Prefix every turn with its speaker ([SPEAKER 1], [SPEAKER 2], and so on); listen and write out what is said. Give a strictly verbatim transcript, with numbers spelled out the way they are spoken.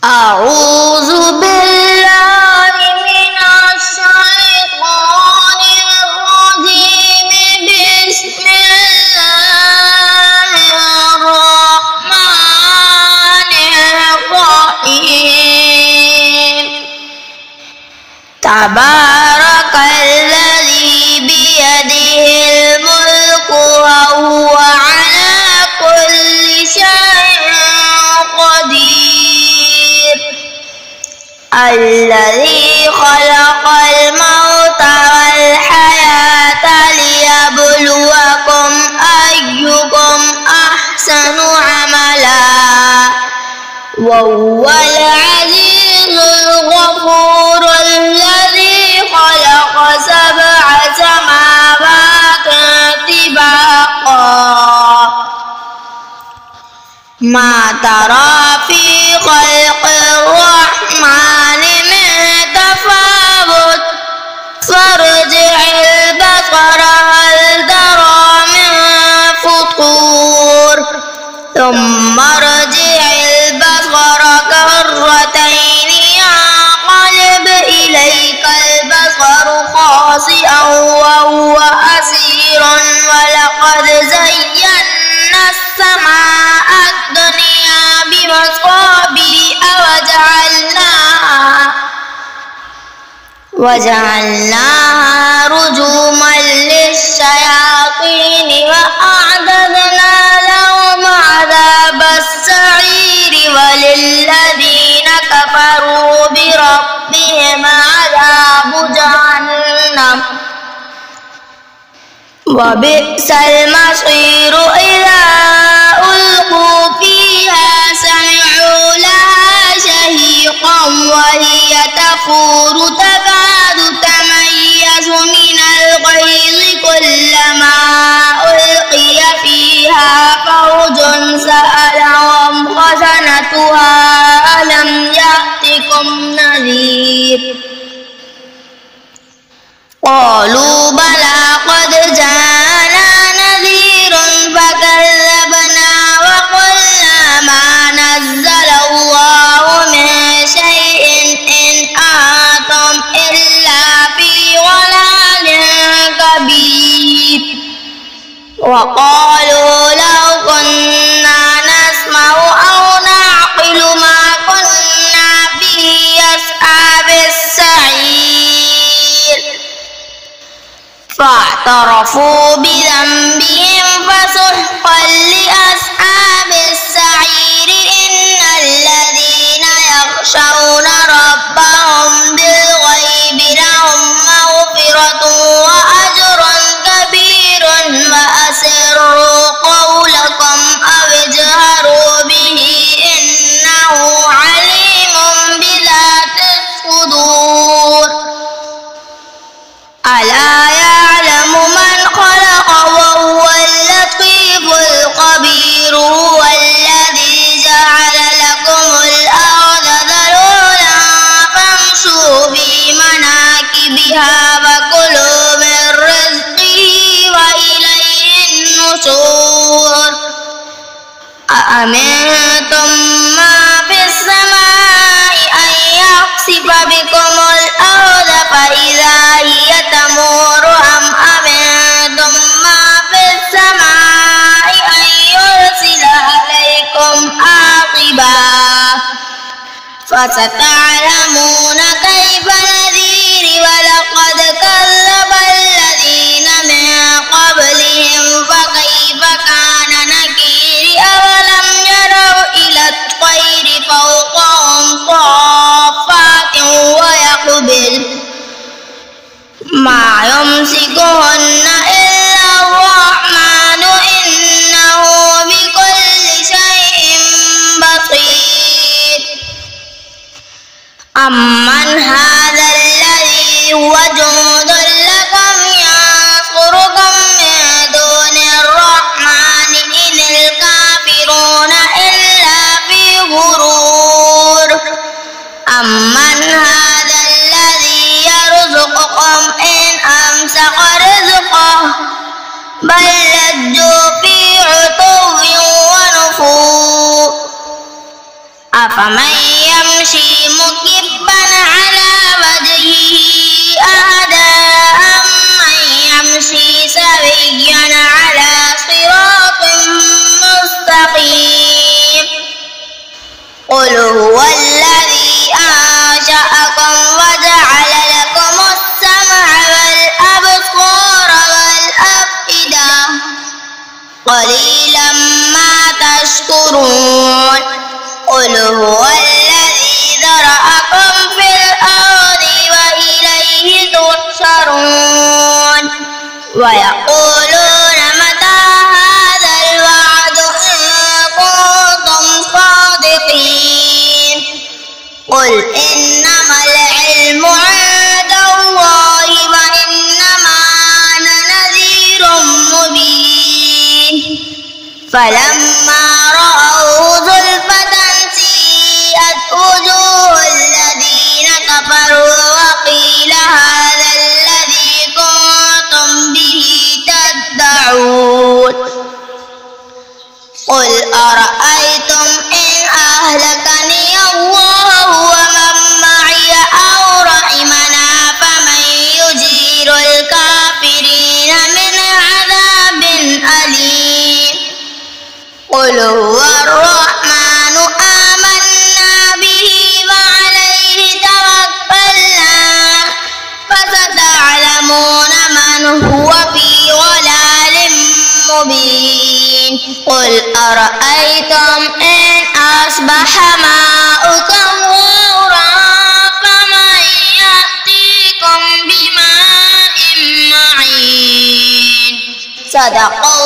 [SPEAKER 1] أعوذ بالله من الشيطان الرجيم. بسم الله الرحمن الرحيم. تبارك الذي بيده الملك وهو على كل شيء قدير. الذي خلق الموت والحياة ليبلوكم أيكم أحسن عملا وهو العزيز الغفور. الذي خلق سبع سماوات طباقا ما ترى في خلق الرحمن من تفاوت فارجع البصر هل ترى من فطور ثم ارجع البصر كرتين ينقلب إليك البصر خاسئا وهو حسير. ولقد زينا السماء الدنيا بمصابيح وجعلناها وجعلناها رجوما للشياطين وأعتدنا لهم عذاب السعير. وللذين كفروا بربهم عذاب جهنم وبئس المصير. إذا ألقوا فيها سمعوا لها شهيقا وهي تفور تكاد تميز من الغيظ. كلما ألقي فيها فوج سألهم خزنتها ألم يأتكم نذير. قالوا بلى قد جاءنا نذير فكذبنا وقلنا ما نزل الله من شيء إن أنتم إلا في ضلال كبير. وقالوا لو كنا نسمع أو نعقل ما كنا في أصحاب السعير. فاعترفوا بذنبهم فسحقا لأصحاب السعير. إن الذين يخشون ربهم بالغيب لهم مغفرة وأجر كبير. وأسروا قولكم أو اجهروا به إنه عليم بذات الصدور. ألا يعلم من خلق وهو اللطيف الخبير. هو الذي جعل لكم الأرض ذلولا فامشوا في مناكبها وكلوا من رزقه وإليه النشور. أأمنتم ما في السماء أن يخسف بكم الأرض فإذا هي تمور أم أمنتم ما في السماء أن يرسل عليكم حاصبا فستعلمون كيف نذير. ولقد كذب الذين من قبلهم فكيف كان نكير. أولم يروا إلى الطير فوقهم صافات ويقبل ما يمسكهن إلا الرحمن إنه بكل شيء بصير. أمن هذا الذي هو جند لكم ينصركم من دون الرحمن إن الكافرون إلا في غرور. أمن هذا الذي يرزقكم إن أمسك رزقه بل لجوا في عتو ونفور. أفمن يمشي مكبا على وجهه أهدى أمن يمشي سويا على صراط مستقيم قل هو الذي أنشأكم وجعل لكم السمع والأبصار والأفئدة قليلا ما تشكرون قل هو الذي ذرأكم في الأرض وإليه تحشرون ويقولون متى هذا الوعد إن كنتم صادقين قل إنما العلم عند الله وإنما أنا نذير مبين فلما رأوه زلفة سيئت وجوه الذين كفروا وقيل هذا الذي كنتم به تدعون قل أرأيتم إن أهلكني الله ومن معي أو رحمنا فمن يجير الكافرين من عذاب أليم قل هو الرحمن آمنا به وعليه توكلنا فستعلمون من هو في ضلال مبين قل أرأيتم إن أصبح ماؤكم غورا فمن يأتيكم بماء معين صدق